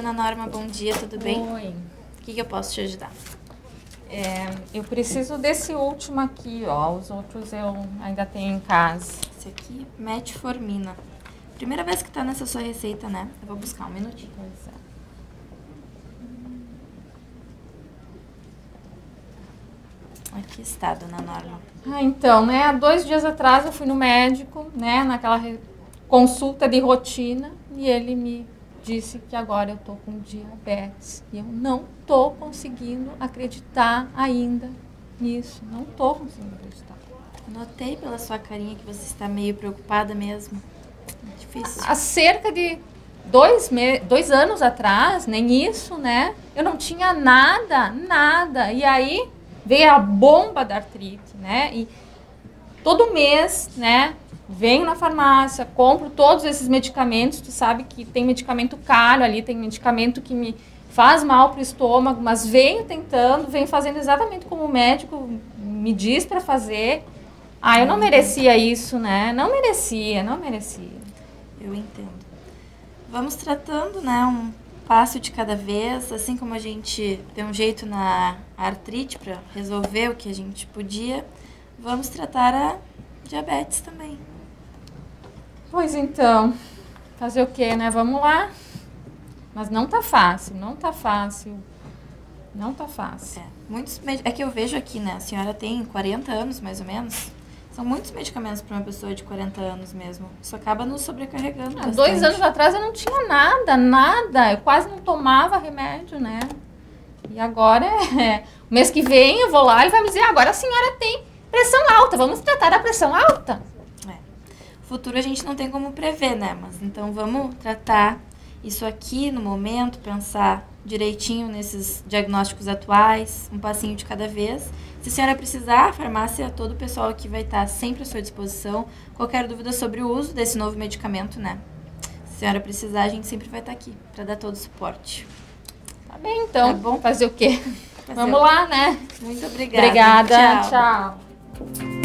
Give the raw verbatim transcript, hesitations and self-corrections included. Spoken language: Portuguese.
Dona Norma, bom dia, tudo bem? Oi. O que, que eu posso te ajudar? É, eu preciso desse último aqui, ó. Os outros eu ainda tenho em casa. Esse aqui, metformina. Primeira vez que tá nessa sua receita, né? Eu vou buscar um minutinho. Pois é. Aqui está, Dona Norma. Ah, então, né? Há dois dias atrás eu fui no médico, né? Naquela re- consulta de rotina. E ele me disse que agora eu tô com diabetes. E eu não tô conseguindo acreditar ainda nisso. Não tô conseguindo acreditar. Notei pela sua carinha que você está meio preocupada mesmo. É difícil. Há cerca de dois, me dois anos atrás, nem isso, né? Eu não tinha nada, nada. E aí veio a bomba da artrite, né? E todo mês, né? Venho na farmácia, compro todos esses medicamentos. Tu sabe que tem medicamento caro ali, tem medicamento que me faz mal pro estômago, mas venho tentando, venho fazendo exatamente como o médico me diz para fazer. Ah, eu não merecia isso, né? Não merecia, não merecia. Eu entendo. Vamos tratando, né? Um passo de cada vez, assim como a gente deu um jeito na artrite para resolver o que a gente podia, vamos tratar a diabetes também. Pois então, fazer o quê, né? Vamos lá. Mas não tá fácil, não tá fácil. Não tá fácil. É, muitos med... é que eu vejo aqui, né? A senhora tem quarenta anos, mais ou menos. São muitos medicamentos para uma pessoa de quarenta anos mesmo. Isso acaba nos sobrecarregando Há bastante. dois anos atrás eu não tinha nada, nada. Eu quase não tomava remédio, né? E agora, é, o mês que vem eu vou lá e ele vai me dizer, agora a senhora tem pressão alta, vamos tratar a pressão alta. É. O futuro a gente não tem como prever, né? Mas então vamos tratar isso aqui no momento, pensar direitinho nesses diagnósticos atuais, um passinho de cada vez. Se a senhora precisar, a farmácia, todo o pessoal aqui vai estar sempre à sua disposição. Qualquer dúvida sobre o uso desse novo medicamento, né? Se a senhora precisar, a gente sempre vai estar aqui para dar todo o suporte. Tá bem, então. Tá bom? Fazer o quê? Fazer Vamos o- lá, né? Muito obrigada. Obrigada. Tchau. Tchau.